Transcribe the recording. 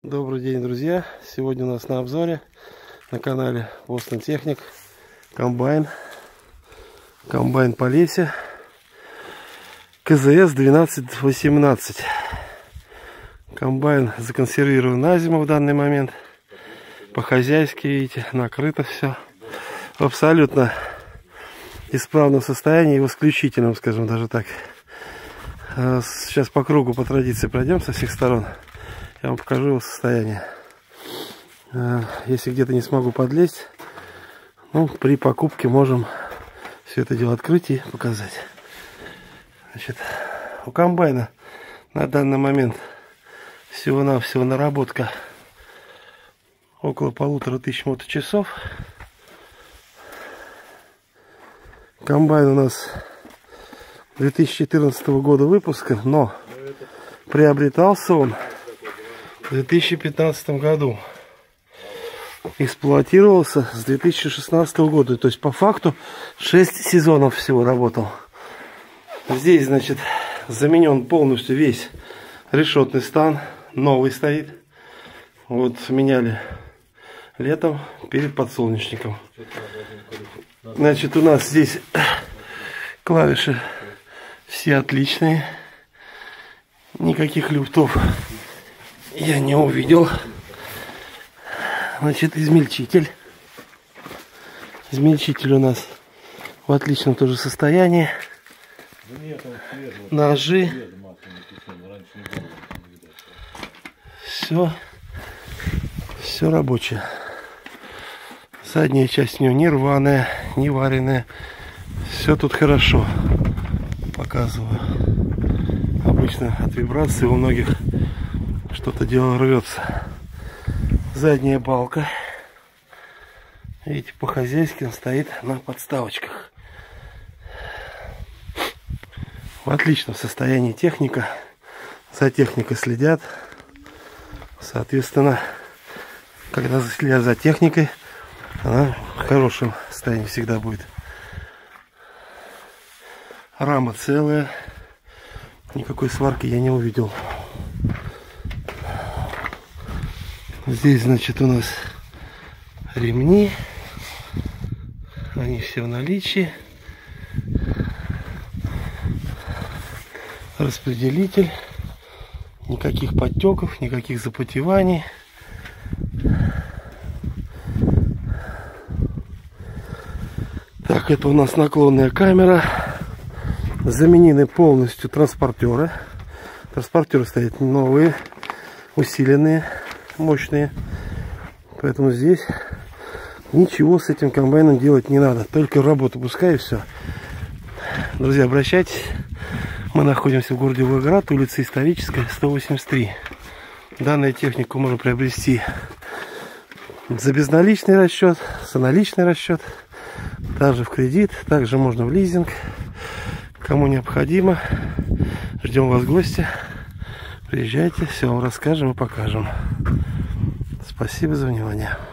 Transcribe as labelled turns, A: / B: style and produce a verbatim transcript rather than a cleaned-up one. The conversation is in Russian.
A: Добрый день, друзья! Сегодня у нас на обзоре на канале Boston Technic комбайн. Комбайн Полесье ка зэ эс двенадцать восемнадцать. Комбайн законсервирован на зиму в данный момент. По-хозяйски, видите, накрыто все. В абсолютно исправном состоянии и в исключительном, скажем даже так. Сейчас по кругу, по традиции пройдем со всех сторон. Я вам покажу его состояние. Если где-то не смогу подлезть, ну, при покупке можем все это дело открыть и показать. Значит, у комбайна на данный момент всего-навсего наработка около полутора тысяч моточасов. Комбайн у нас две тысячи четырнадцатого года выпуска, но приобретался он в две тысячи пятнадцатом году. Эксплуатировался с две тысячи шестнадцатого года. То есть по факту шесть сезонов всего работал. Здесь, значит, заменен полностью весь решетный стан. Новый стоит. Вот меняли летом перед подсолнечником. Значит, у нас здесь клавиши все отличные. Никаких люфтов я не увидел. Значит, измельчитель. Измельчитель у нас в отличном тоже состоянии. Ножи. Все. Все рабочее. Задняя часть у него не рваная, не вареная. Все тут хорошо. Показываю. Обычно от вибрации у многих что-то дело рвется. Задняя балка. Видите, по-хозяйски он стоит на подставочках. В отличном состоянии техника. За техникой следят. Соответственно, когда следят за техникой, она в хорошем состоянии всегда будет. Рама целая. Никакой сварки я не увидел. Здесь, значит, у нас ремни. Они все в наличии. Распределитель. Никаких подтеков, никаких запотеваний. Так, это у нас наклонная камера. Заменены полностью транспортеры. Транспортеры стоят новые, усиленные, мощные. Поэтому здесь ничего с этим комбайном делать не надо. Только работу пускай и все. Друзья, обращайтесь. Мы находимся в городе Волгоград, улица Историческая, сто восемьдесят три. Данную технику можно приобрести за безналичный расчет, за наличный расчет. Также в кредит, также можно в лизинг. Кому необходимо, ждем вас в гости. Приезжайте, все вам расскажем и покажем. Спасибо за внимание.